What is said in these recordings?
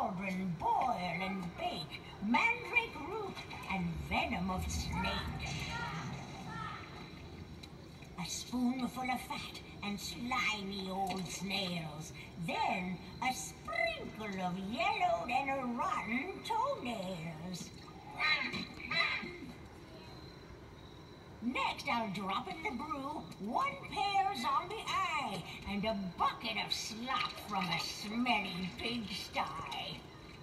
bourbon, boil and bake, mandrake root, and venom of snake. A spoonful of fat and slimy old snails. Then a sprinkle of yellowed and rotten toenails. Next, I'll drop in the brew 1 pair zombie eye and a bucket of slop from a smelly pigsty.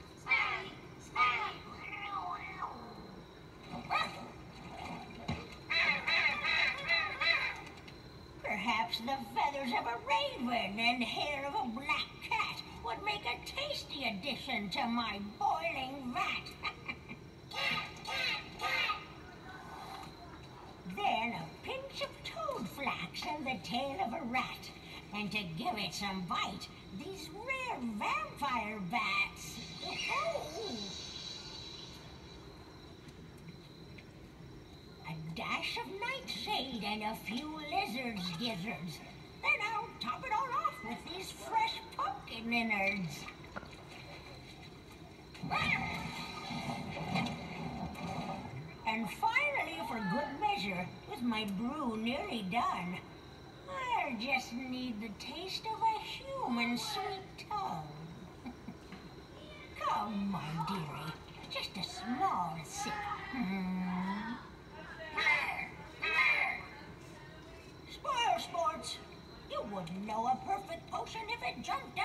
Perhaps the feathers of a raven and hair of a black cat would make a tasty addition to my boiling vat. Then a pinch of toad flax and the tail of a rat. And to give it some bite, these rare vampire bats. Oh. A dash of nightshade and a few lizard's gizzards. Then I'll top it all off with these fresh pumpkin innards. And finally, for good measure, with my brew nearly done, I'll just need the taste of a human sweet tongue. Come, my dearie, just a small sip. Spoil sports! You wouldn't know a perfect potion if it jumped